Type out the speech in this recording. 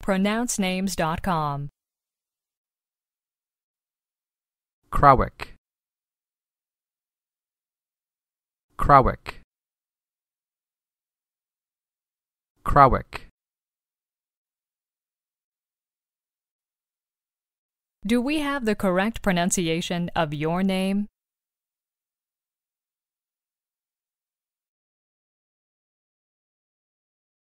pronouncenames.com. Krawiec, Krawiec, Krawiec. Do we have the correct pronunciation of your name?